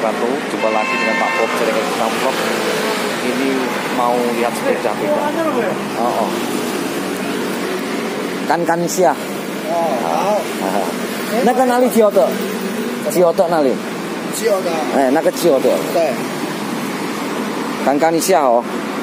wabarakatuh. Jumpa lagi dengan Pak Bob Celengan Vlog. Ini mau lihat sepeda beda. Oh. Kan Kanisia. Nah kan nali Cioto. Cioto nali. Cioto. 那个 Cioto。 对。 看Kanisia哦。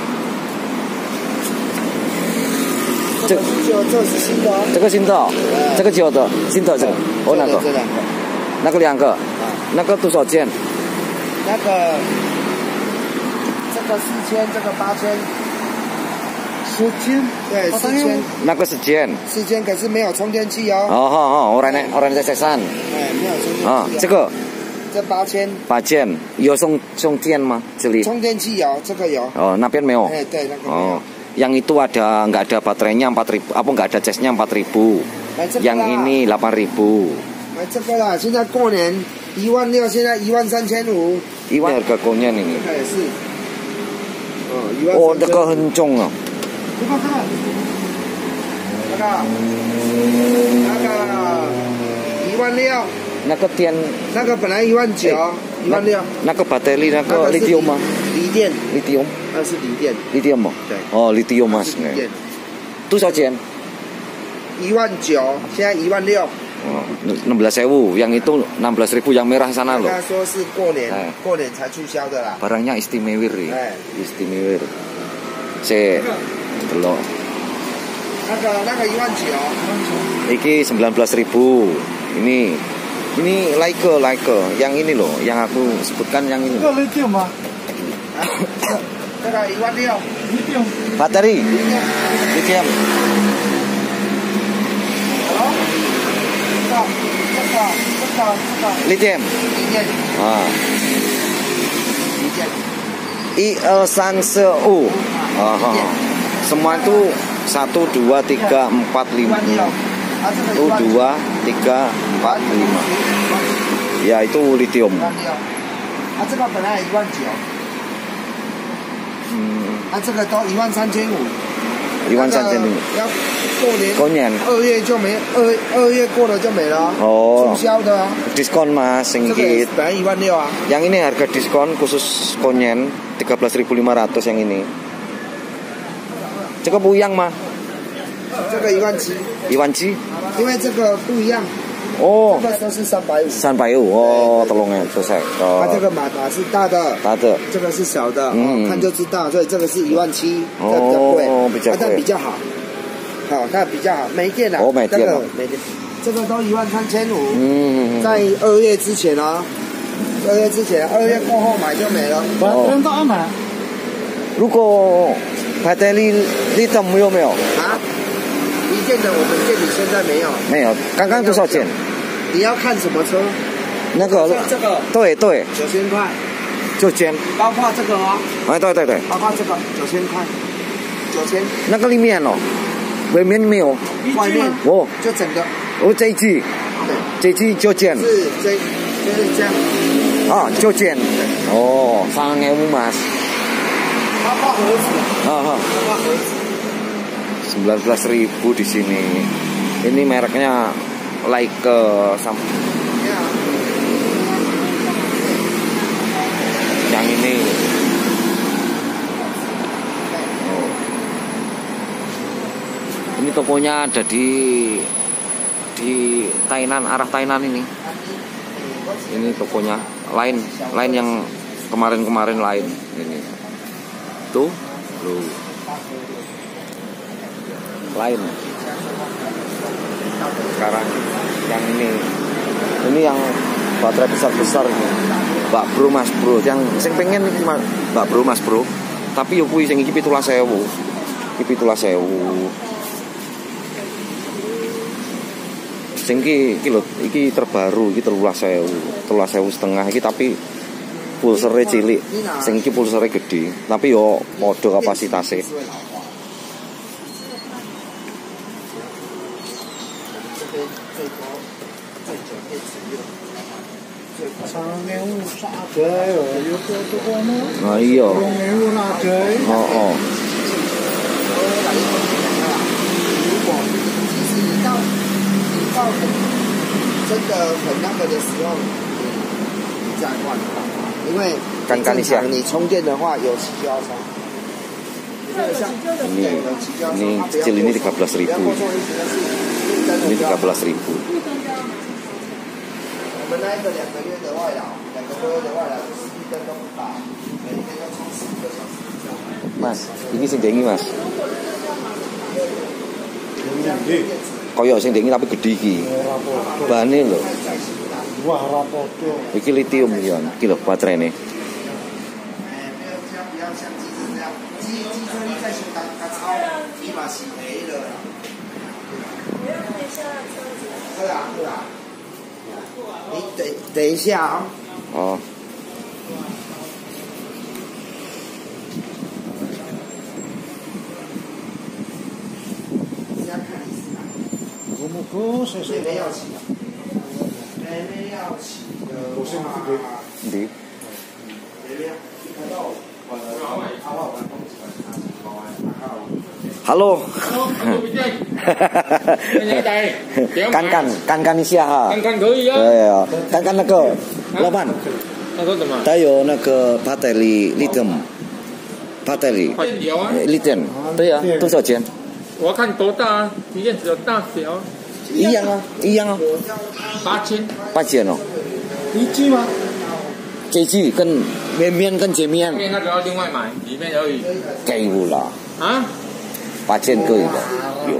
这是新的。 这个新的哦，这个Cioto，新的这个。哦，那个。 这两个。 那个两个。那个多少钱？ 那个。这个4000，这个8000。4000。对，4000。 那个是1000。 4000可是没有充电器哦。 哦，orang在山。 哎，没有充电器。 啊，这个。 这8000。 8000有送电吗？这里？ 充电器有，这个有。 哦，那边没有。 哎，对，那个没有。 Yang itu nggak ada baterainya 4000, apa nggak ada casnya 4000. Yang ini 8000. 这个啦，现在过年16000，现在13500。 Ini harga konyen ini. 也是。13000。 哦，这个很重啊。 那个16000。 那个电， 那个本来19000，16000。 那个baterai那个lithium吗？ 锂电。 lithium。 那是锂电。 lithium吗？ 对。 哦，lithium mas。多少钱 ？19000，现在16000。 哦，16.000. Yang itu 16.000 yang merah sana loh. 他说是过年才促销的啦。 Barangnya istimewa. Istimewa. Saya delok. 那个19000。 Iki 19.000. Ini like yang ini loh, yang aku sebutkan yang ini. lithium吗？这个16000。 Bateri. Lithium. Lithium. Ah. IL-SANSE-U. Semua itu 1, 2, 3, 4, 5. U 2, 3, 4, 5. Ya itu lithium. 这个本来19000。这个都13500。 13500。 要过年2月就没2月过了就没了。哦。促销的啊。 Diskon mas, sedikit. 本来16000啊。 Yang ini harga diskon khusus konyen 13.500 yang ini. 这个不一样吗？ 这个17000。 17000？ 因为这个不一样。 哦。 这个都是350。 350哦，tolong ya, selesai. 它这个马达是大的。大的。这个是小的，看就知道，所以这个是17000，这比较贵。哦，比较贵。但比较好。好，它比较好，没电了。哦，没电了。没电。这个都13500。在2月之前啊，2月之前，2月过后买就没了。不用到安买。 如果baterai lithium有没有？ 啊？锂电的我们店里现在没有。没有， 刚刚多少钱？ 你要看什么车？ 那个这个。 对。 9000块。 9000。 包括这个哦。 哎，对。 包括这个9000块。9000。 那个里面哦，外面没有。 外面。 哦。 就整个。 哦，这一季。对。这一季9000。 是就是这样。 啊，9000。哦，3.000 mas。 包括盒子。包括盒子。 19.000 di sini. Ini mereknya Like yang ini. Ini tokonya ada di Tainan, arah Tainan ini. Ini tokonya lain yang kemarin lain ini. Tuh. Lain. Sekarang yang ini yang baterai besar ini. Mbak Bro Mas Bro yang sing pengen iki Mbak Bro Mas Bro. Tapi yo kuwi sing iki 17.000. Iki 17.000. Sing iki lho, iki terbaru iki 13.000 iki tapi pulsere cilik. Sing iki pulsere gede, tapi yo padha kapasitasnya. Nah iya. Oh. 真的很那个的时候，你再换。 因为正常你充电的话，油漆就要擦。 Ini kecil ini 13.000. Ini 13.000. 我们那个2个月的外劳，2个多月的外劳就是一灯都不打，每天要充10个小时以上。 Mas, ini sing dengi mas. Kaya sing dengi tapi gede iki. Bane lho. Wah, rapodo. Iki lithium ya, iki lho baterainya.等一下啊。 哦。 谁没要起？谁没要起的？我先去给。 Halo. Kan一下哈。 看可以啊。 对啊，看那个老板。 他说什么？ 他有那个巴特利 lithium， 巴特利。 有啊。 lithium， 对啊，多少钱？ 我要看多大啊？体验只有大小。 一样啊，一样啊。8000哦。 一 G 吗？ 这 G 跟面跟前面。 面那个要另外买，里面而已。 给我了。 啊 ？8000可以的，有。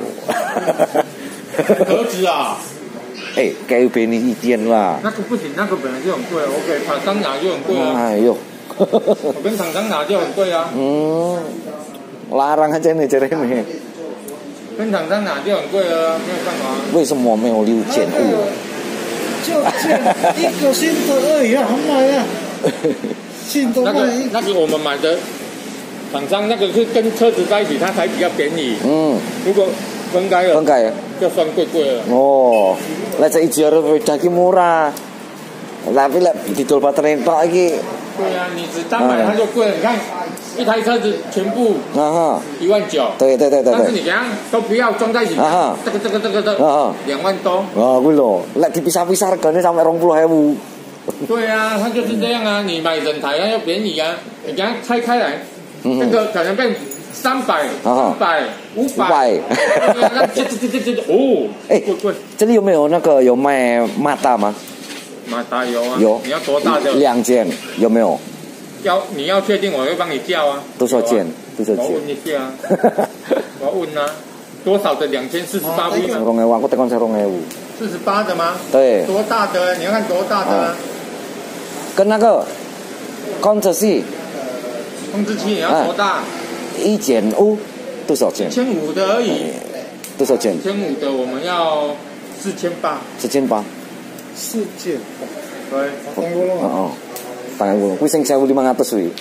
何止啊？ 哎，给便宜一点啦。 那个不行，那个本来就很贵，我给厂商拿就很贵啊。 哎呦。 我跟厂商拿就很贵啊。 larang aja nih Jeremy。 跟厂商拿就很贵了，没有办法。 为什么没有6000？ 就见一个新的而已啊，好买啊。新的卖那个我们买的，厂商那个是跟车子在一起，它才比较便宜。如果分开了，就算贵了。 Oh, lah saya jual beda ki murah. Tapi lah didol baterai tok iki. 对啊，你只单买它就贵了。你看一台车子全部19000。 对。 但是你给它都不要装在一起，这个2万多。 kuwi lho, lek dipisah-pisah regane sampai 20.000. 对啊，它就是这样啊。你买整台它要便宜啊，你给它拆开来，这个可能变300、400、500。这哦，贵。 这里有没有那个有卖马达吗？ 马达有啊。 有。 你要多大的 ？2件有没有？ 你要确定，我会帮你叫啊。 多少件？ 我问一下啊。我问啊，多少的2048V 吗 ？2000，我tekan 2000。 48的吗？ 对。 多大的？你要看多大的？ 跟那个控制器你要多大 ？1.5多少钱 ？1500的而已。 多少钱 ？1500的我们要4800。 4800。 4件。对。 Tangan gue, gue sing 1500 wi.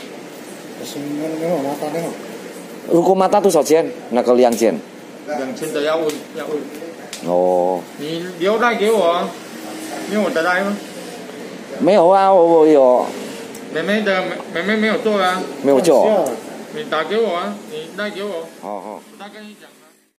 Hukum mata多少钱？那个2件。 2000的要问。 哦。 你留赖给我啊？你有我的赖吗？ 没有啊，我有。 妹妹没有做啊。 没有做。 你打给我啊，你赖给我。 好。 他跟你讲。